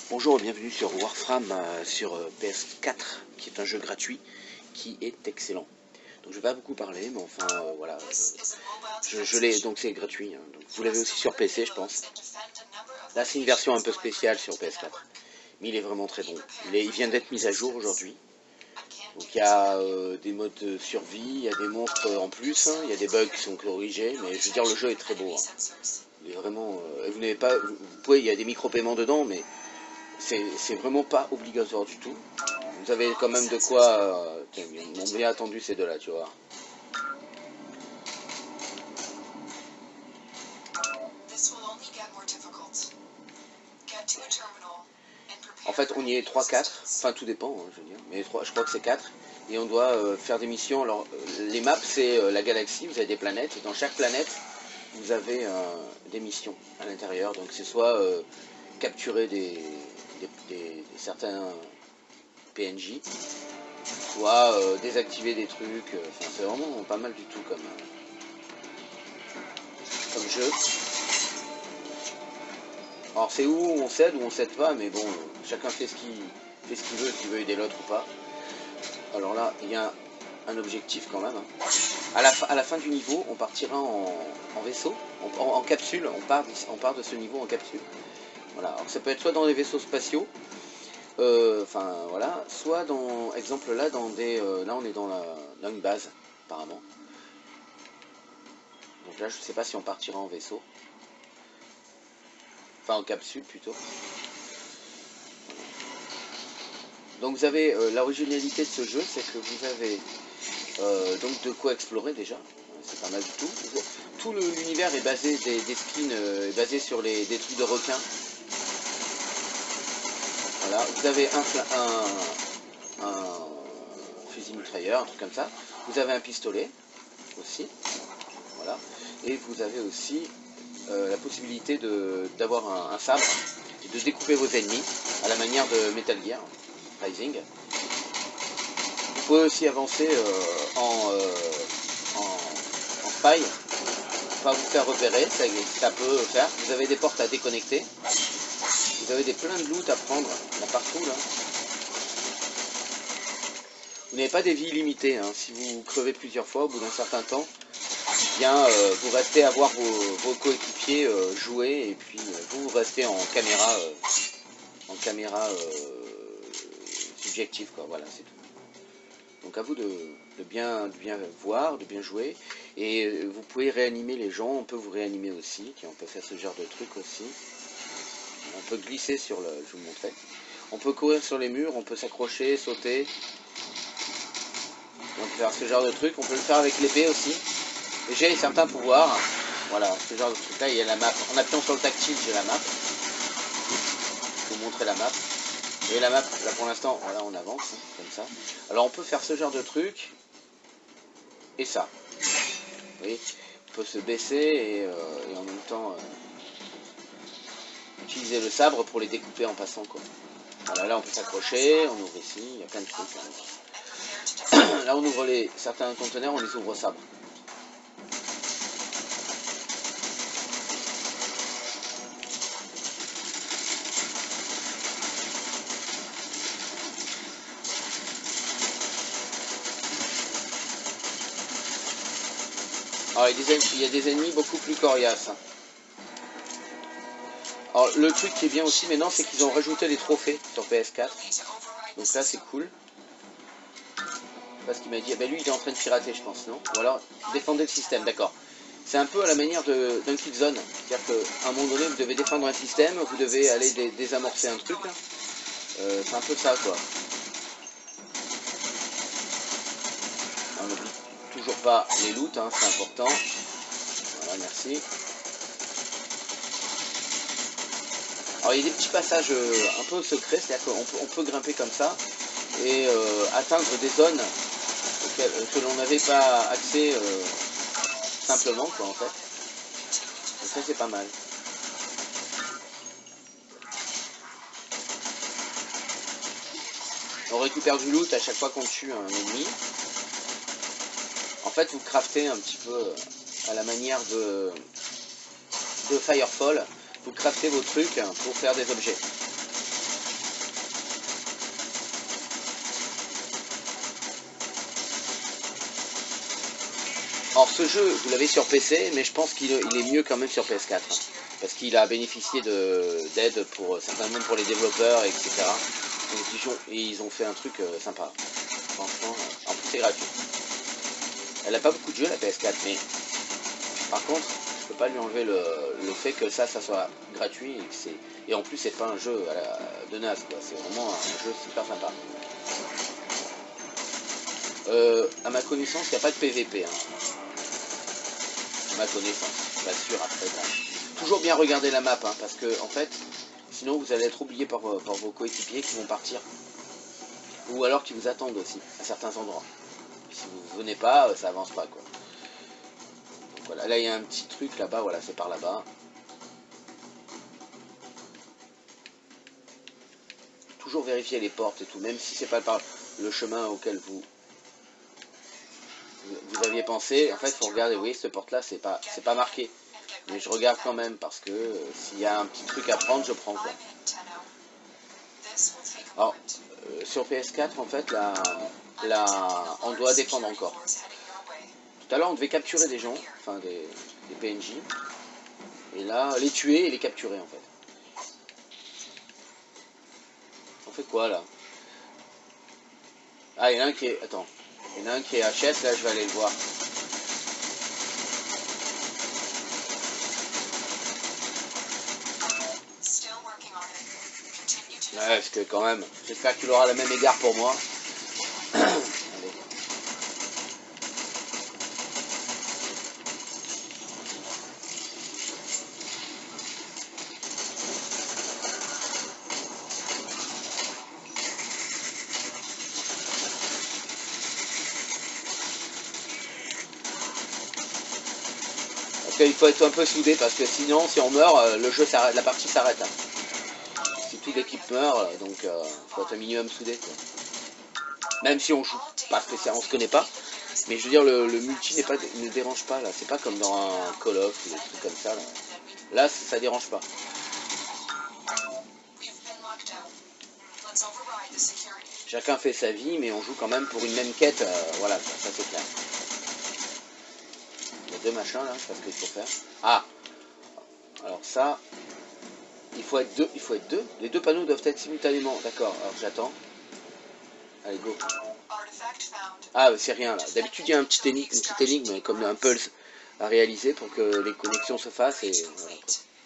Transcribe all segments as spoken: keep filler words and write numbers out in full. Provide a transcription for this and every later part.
Bonjour et bienvenue sur Warframe euh, sur euh, P S quatre, qui est un jeu gratuit qui est excellent. Donc je vais pas beaucoup parler, mais enfin euh, voilà, euh, je, je l'ai, donc c'est gratuit. Hein, donc vous l'avez aussi sur P C, je pense. Là c'est une version un peu spéciale sur P S quatre, mais il est vraiment très bon. Il, est, il vient d'être mis à jour aujourd'hui. Donc il y a euh, des modes de survie, il y a des monstres en plus, hein, il y a des bugs qui sont corrigés, mais je veux dire le jeu est très beau. Hein. Il est vraiment, euh, vous n'avez pas, vous pouvez, il y a des micro-paiements dedans, mais c'est vraiment pas obligatoire du tout. Vous avez quand même de quoi... Euh, ils m'ont bien attendu ces deux-là, tu vois. En fait, on y est trois quatre, enfin tout dépend, hein, je veux dire, mais trois, je crois que c'est quatre. Et on doit euh, faire des missions. Alors, euh, les maps, c'est euh, la galaxie, vous avez des planètes, et dans chaque planète, vous avez euh, des missions à l'intérieur. Donc c'est soit euh, capturer des, des, des, des certains P N J, soit euh, désactiver des trucs. Enfin, c'est vraiment pas mal du tout comme, euh, comme jeu. Alors c'est où on cède ou on cède pas, mais bon, chacun fait ce qu'il fait ce qu'il veut, s'il veut aider l'autre ou pas. Alors là, il y a un objectif quand même. Hein. À, la à la fin du niveau, on partira en, en vaisseau, en, en, en capsule, on part, on part de ce niveau en capsule. Voilà. Alors ça peut être soit dans des vaisseaux spatiaux, euh, enfin voilà, soit dans, exemple là, dans des, euh, là on est dans, la, dans une base apparemment. Donc là je sais pas si on partira en vaisseau, enfin en capsule plutôt. Donc vous avez euh, l'originalité de ce jeu, c'est que vous avez euh, donc de quoi explorer déjà, c'est pas mal du tout. Tout l'univers est basé, des, des skins euh, est basé sur les, des trucs de requins. Voilà, vous avez un, un, un fusil mitrailleur, un truc comme ça. Vous avez un pistolet aussi, voilà. Et vous avez aussi euh, la possibilité d'avoir un, un sabre et de découper vos ennemis à la manière de Metal Gear Rising. Vous pouvez aussi avancer euh, en, euh, en, en faille, pas vous faire repérer, ça, ça peut faire. Vous avez des portes à déconnecter, vous avez des plein de loot à prendre, il y en a partout là. Vous n'avez pas des vies limitées, hein. Si vous crevez plusieurs fois au bout d'un certain temps, bien euh, vous restez à voir vos, vos coéquipiers euh, jouer, et puis euh, vous restez en caméra, euh, en caméra euh, subjective, quoi. Voilà, c'est tout. Donc à vous de, de, bien, de bien voir, de bien jouer. Et vous pouvez réanimer les gens, on peut vous réanimer aussi, on peut faire ce genre de truc aussi. On peut glisser sur le... je vous montrais. On peut courir sur les murs, on peut s'accrocher, sauter. On peut faire ce genre de truc, on peut le faire avec l'épée aussi. Et j'ai certains pouvoirs. Voilà, ce genre de truc là, il y a la map. En appuyant sur le tactile, j'ai la map. Je vais vous montrer la map. Et la map, là pour l'instant, voilà, on avance, hein, comme ça. Alors on peut faire ce genre de truc, et ça. Vous voyez, on peut se baisser et, euh, et en même temps euh, utiliser le sabre pour les découper en passant, quoi. Voilà, là on peut s'accrocher, on ouvre ici, il y a plein de trucs. Hein. Là on ouvre les, certains conteneurs, on les ouvre au sabre. Alors il y, a des, il y a des ennemis beaucoup plus coriaces. Alors le truc qui est bien aussi maintenant, c'est qu'ils ont rajouté des trophées sur P S quatre. Donc là c'est cool. Parce qu'il m'a dit, ah ben lui il est en train de pirater, je pense, non? Ou alors défendez le système, d'accord. C'est un peu à la manière d'un Killzone. C'est-à-dire qu'à un moment donné, vous devez défendre un système, vous devez aller dé désamorcer un truc. Euh, c'est un peu ça, quoi. On n'oublie toujours pas les loots, hein, c'est important. Voilà, merci. Alors il y a des petits passages euh, un peu secrets, c'est-à-dire qu'on peut, on peut grimper comme ça et euh, atteindre des zones auxquelles, euh, que l'on n'avait pas accès euh, simplement, quoi, en fait. Donc ça c'est pas mal. On récupère du loot à chaque fois qu'on tue un ennemi. En fait vous craftez un petit peu à la manière de, de Firefall. Vous craftez vos trucs pour faire des objets. Alors ce jeu, vous l'avez sur P C, mais je pense qu'il il est mieux quand même sur P S quatre. Hein, parce qu'il a bénéficié d'aide pour certainement pour les développeurs, et cetera. Donc, ils ont, et ils ont fait un truc euh, sympa. Franchement, euh, en plus c'est gratuit. Elle a pas beaucoup de jeux la P S quatre, mais par contre, je peux pas lui enlever le, le fait que ça, ça soit gratuit et, que c'est, et en plus c'est pas un jeu à la, de naze, quoi. C'est vraiment un jeu super sympa. Euh, à ma connaissance, il n'y a pas de P V P. Hein. À ma connaissance, pas sûr après. Bon. Toujours bien regarder la map, hein, parce que en fait, sinon vous allez être oublié par, par vos coéquipiers qui vont partir. Ou alors qui vous attendent aussi, à certains endroits. Si vous venez pas, ça avance pas, quoi. Donc, voilà, là il y a un petit truc là-bas, voilà, c'est par là-bas. Toujours vérifier les portes et tout, même si c'est pas par le chemin auquel vous vous aviez pensé. En fait, il faut regarder. Oui, cette porte-là, c'est pas c'est pas marqué, mais je regarde quand même parce que euh, s'il y a un petit truc à prendre, je prends, quoi. Alors, euh, sur P S quatre, en fait, là, là, on doit défendre encore. Tout à l'heure, on devait capturer des gens, enfin des, des P N J, et là, les tuer et les capturer, en fait. On fait quoi, là? Ah, il y en a un qui est... Attends. Il y en a un qui est H S, là, je vais aller le voir. Ouais, parce que quand même, j'espère qu'il aura le même égard pour moi. Allez. Parce qu'il faut être un peu soudé, parce que sinon, si on meurt, le jeu s'arrête, la partie s'arrête. Hein. Si toute l'équipe meurt, donc il euh, faut être un minimum soudé, quoi. Même si on joue pas spécialement, on se connaît pas. Mais je veux dire, le, le multi n'est pas, ne dérange pas, là. C'est pas comme dans un Call of ou des trucs comme ça, là. Là, ça dérange pas. Chacun fait sa vie, mais on joue quand même pour une même quête. Euh, voilà, ça, ça c'est clair. Il y a deux machins, là, je sais pas ce qu'il faut faire. Ah! Alors ça... Il faut être deux, il faut être deux. Les deux panneaux doivent être simultanément. D'accord, alors j'attends. Allez, go. Ah, c'est rien, là. D'habitude, il y a un petit énigme, une petite énigme, comme un pulse à réaliser pour que les connexions se fassent. Et voilà.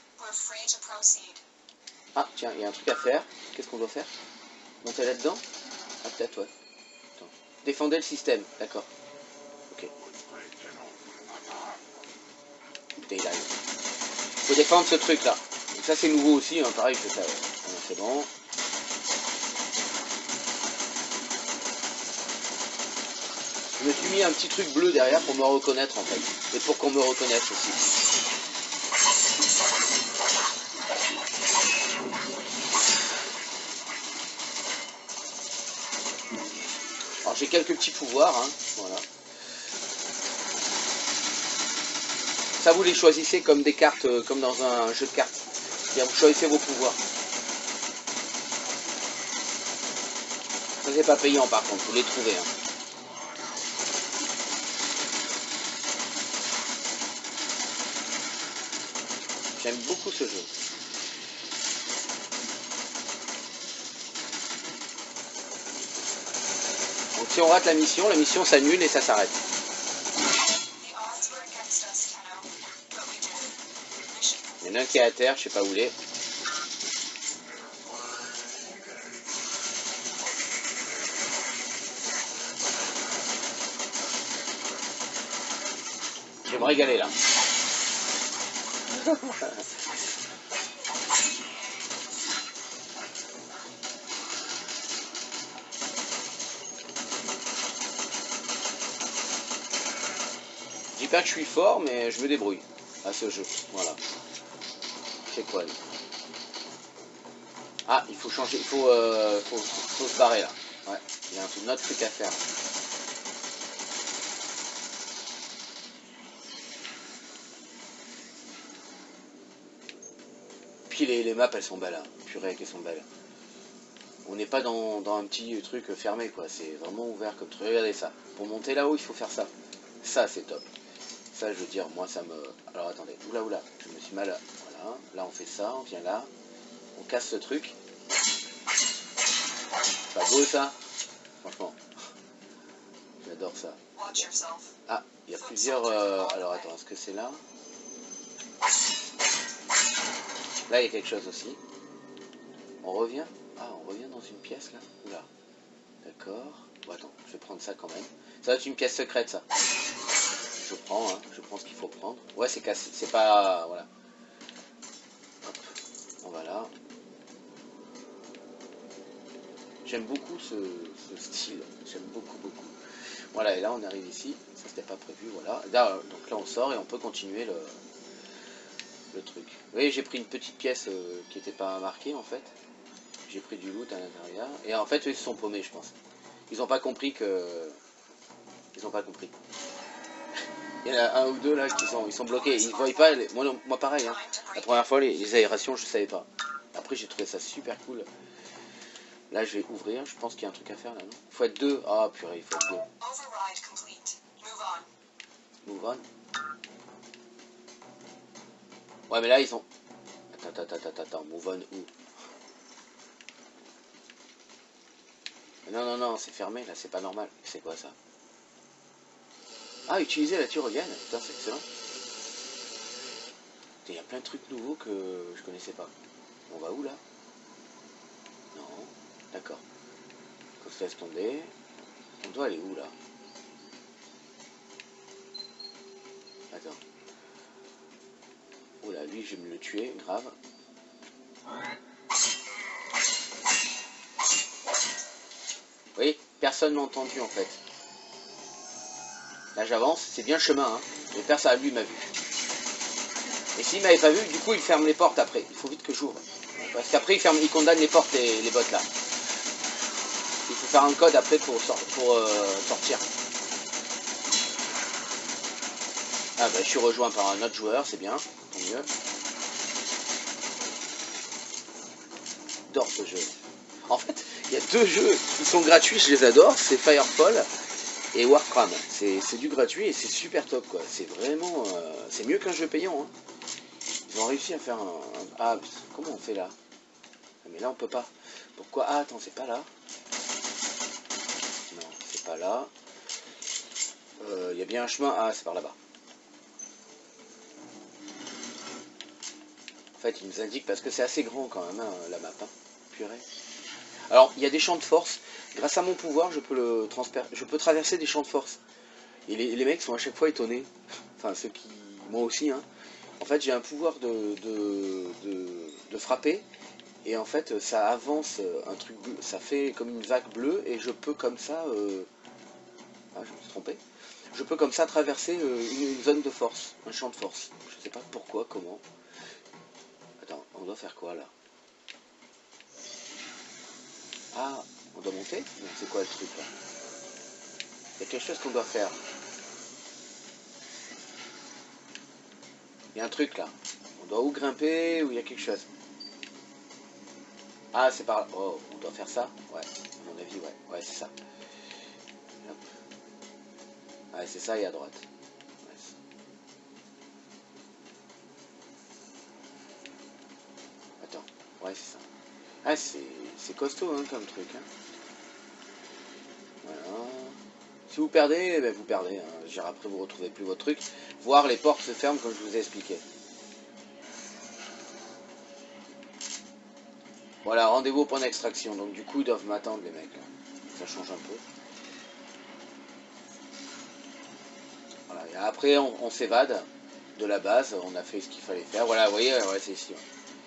Ah, tiens, il y a un truc à faire. Qu'est-ce qu'on doit faire? Monter là-dedans? Ah, peut-être, ouais. Attends. Défendez le système, d'accord. Ok. Daylight. Il faut défendre ce truc-là. Ça, c'est nouveau aussi, hein, pareil que ça. C'est bon. Je me suis mis un petit truc bleu derrière pour me reconnaître, en fait. Et pour qu'on me reconnaisse aussi. Alors, j'ai quelques petits pouvoirs, hein. Voilà. Ça, vous les choisissez comme des cartes, euh, comme dans un jeu de cartes. Bien, vous choisissez vos pouvoirs. Ça, c'est pas payant, par contre. Vous les trouvez, hein. J'aime beaucoup ce jeu. Donc si on rate la mission, la mission s'annule et ça s'arrête. Il y en a un qui est à terre, je sais pas où il est. Je vais me régaler là. Je dis pas que je suis fort, mais je me débrouille à ce jeu. Voilà. C'est quoi lui? Ah, il faut changer, il faut, euh, faut, faut se barrer là. Ouais, il y a un autre truc à faire. Puis les, les maps, elles sont belles, hein. Purée, qu'elles sont belles. On n'est pas dans, dans un petit truc fermé, quoi. C'est vraiment ouvert comme truc. Regardez ça. Pour monter là-haut, il faut faire ça. Ça, c'est top. Ça, je veux dire, moi, ça me... Alors, attendez, oula, oula, je me suis mal... Voilà, là, on fait ça, on vient là, on casse ce truc. Pas beau, ça? Franchement, j'adore ça. Ah, il y a plusieurs... Euh... Alors, attends, est-ce que c'est là? Là, il y a quelque chose aussi. On revient? Ah, on revient dans une pièce, là? Oula. D'accord. Bon, attends, je vais prendre ça quand même. Ça va être une pièce secrète, ça. Je prends, hein. Je prends ce qu'il faut prendre. Ouais, c'est cassé. C'est pas... Voilà. Hop. On va là. J'aime beaucoup ce, ce style. J'aime beaucoup, beaucoup. Voilà, et là, on arrive ici. Ça, c'était pas prévu, voilà. Là, donc là, on sort et on peut continuer le, le truc. Vous voyez, j'ai pris une petite pièce euh, qui n'était pas marquée, en fait. J'ai pris du loot à l'intérieur. Et en fait, eux, ils se sont paumés, je pense. Ils n'ont pas compris que... Ils n'ont pas compris. Il y en a un ou deux là qui sont, ils sont bloqués. Ils ne voient pas. Les... Moi, non, moi, pareil. Hein. La première fois, les, les aérations, je ne savais pas. Après, j'ai trouvé ça super cool. Là, je vais ouvrir. Je pense qu'il y a un truc à faire là, non? Il faut être deux. Ah, oh, purée, il faut être deux. Move on. Ouais, mais là, ils ont... Attends, attends, attends, attends. Move on où? Non, non, non, c'est fermé là. C'est pas normal. C'est quoi ça? Ah, utiliser la tyrolienne. Putain, c'est excellent. Il y a plein de trucs nouveaux que je connaissais pas. On va où là? Non. D'accord. On se laisse tomber. On doit aller où là? Attends. Oula, lui je vais me le tuer, grave. Vous voyez, personne n'a entendu en fait. Là j'avance, c'est bien le chemin, hein. Mais personne, lui m'a vu. Et s'il m'avait pas vu, du coup il ferme les portes après. Il faut vite que j'ouvre. Parce qu'après il ferme, il condamne les portes et les bottes là. Il faut faire un code après pour, sor pour euh, sortir. Ah bah je suis rejoint par un autre joueur, c'est bien, tant mieux. J'adore ce jeu. En fait, il y a deux jeux qui sont gratuits, je les adore, c'est Firefall et Warframe. C'est du gratuit et c'est super top quoi. C'est vraiment... Euh, c'est mieux qu'un jeu payant. Hein. Ils ont réussi à faire un... un ah, comment on fait là? Mais là on peut pas. Pourquoi? Ah attends, c'est pas là. Non, c'est pas là. Il euh, y a bien un chemin. Ah, c'est par là-bas. En fait, il nous indique, parce que c'est assez grand quand même, hein, la map. Hein. Purée. Alors, il y a des champs de force. Grâce à mon pouvoir, je peux, le je peux traverser des champs de force. Et les, les mecs sont à chaque fois étonnés. Enfin, ceux qui... Moi aussi, hein. En fait, j'ai un pouvoir de, de, de, de frapper. Et en fait, ça avance un truc bleu. Ça fait comme une vague bleue. Et je peux comme ça... Euh... Ah, je me suis trompé. Je peux comme ça traverser euh, une, une zone de force. Un champ de force. Je sais pas pourquoi, comment. Attends, on doit faire quoi, là? Ah, on doit monter? C'est quoi le truc là? Il y a quelque chose qu'on doit faire. Il y a un truc là. On doit ou grimper ou il y a quelque chose. Ah, c'est par là. Oh, on doit faire ça? Ouais, à mon avis, ouais. Ouais, c'est ça. Hop. Ouais, c'est ça et à droite. Ouais, attends, ouais, c'est ça. Ah, c'est costaud hein, comme truc. Hein. Voilà. Si vous perdez, eh ben, vous perdez. Hein. Après, vous ne retrouvez plus votre truc. Voir les portes se ferment comme je vous ai expliqué. Voilà, rendez-vous au point d'extraction. Donc du coup, ils doivent m'attendre les mecs. Là. Ça change un peu. Voilà. Et après, on, on s'évade de la base. On a fait ce qu'il fallait faire. Voilà, vous voyez, ouais, c'est ici. Ouais.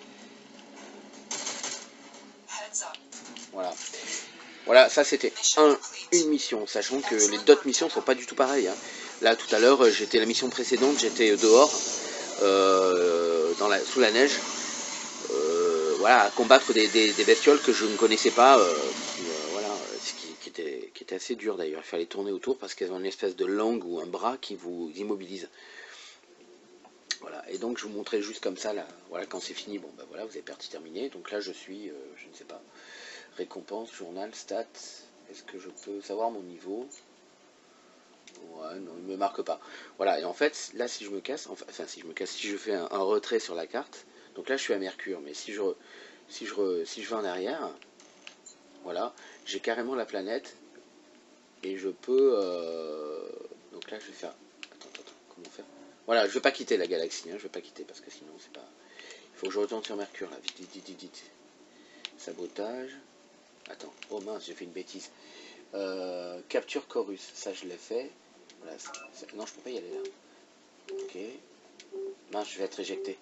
Voilà. Voilà, ça c'était un, une mission, sachant que les d'autres missions sont pas du tout pareilles. Hein. Là, tout à l'heure, j'étais la mission précédente, j'étais dehors, euh, dans la, sous la neige, euh, voilà, à combattre des, des, des bestioles que je ne connaissais pas, euh, qui, euh, voilà, ce qui, qui, était, qui était assez dur d'ailleurs. Il fallait tourner autour parce qu'elles ont une espèce de langue ou un bras qui vous immobilise. Voilà, et donc je vous montrais juste comme ça, là, voilà, quand c'est fini, bon ben voilà, vous avez partie terminée. Donc là, je suis, euh, je ne sais pas. Récompense, journal, stats. Est-ce que je peux savoir mon niveau? Ouais, non, il me marque pas. Voilà, et en fait, là, si je me casse, enfin, enfin, si je me casse, si je fais un, un retrait sur la carte, donc là, je suis à Mercure, mais si je, re- si je, re- si je vais en arrière, voilà, j'ai carrément la planète, et je peux, euh, donc là, je vais faire, attends, attends, attends, comment faire? Voilà, je vais pas quitter la galaxie, hein, je vais pas quitter, parce que sinon, c'est pas, il faut que je retourne sur Mercure, là, vite, vite, vite, vite, vite. Sabotage, attends, oh mince, j'ai fait une bêtise. Euh, capture Chorus, ça, je l'ai fait. Voilà, c'est- c'est- non, je peux pas y aller là. Ok. Mince, je vais être éjecté.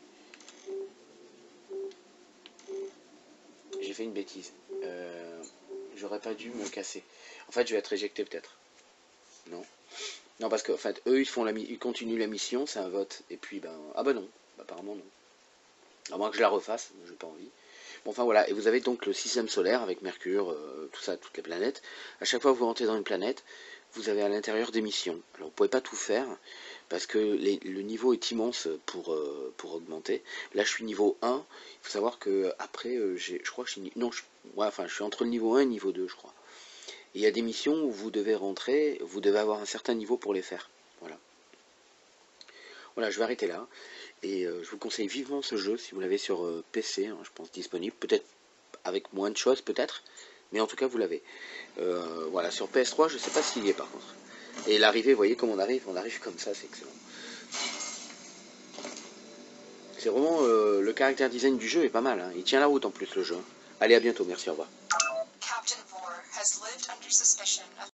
J'ai fait une bêtise. Euh, J'aurais pas dû me casser. En fait, je vais être éjecté peut-être. Non. Non, parce qu'en fait, eux, ils font la, ils continuent la mission, c'est un vote. Et puis, ben, ah ben non. Bah, apparemment non. À moins que je la refasse, j'ai pas envie. Bon, enfin voilà. Et vous avez donc le système solaire avec Mercure, euh, tout ça, toutes les planètes. À chaque fois que vous rentrez dans une planète, vous avez à l'intérieur des missions. Alors, vous pouvez pas tout faire parce que les, le niveau est immense pour, euh, pour augmenter. Là, je suis niveau un. Il faut savoir que après, euh, je crois que je suis, non, je, ouais, enfin, je suis entre le niveau un et le niveau deux, je crois. Et il y a des missions où vous devez rentrer, vous devez avoir un certain niveau pour les faire. Voilà. Voilà, je vais arrêter là. Et euh, je vous conseille vivement ce jeu si vous l'avez sur euh, P C, hein, je pense disponible. Peut-être avec moins de choses, peut-être. Mais en tout cas, vous l'avez. Euh, voilà, sur P S trois, je ne sais pas s'il y est par contre. Et l'arrivée, vous voyez comme on arrive, on arrive comme ça, c'est excellent. C'est vraiment euh, le caractère design du jeu est pas mal, hein. Il tient la route en plus le jeu. Allez, à bientôt, merci, au revoir.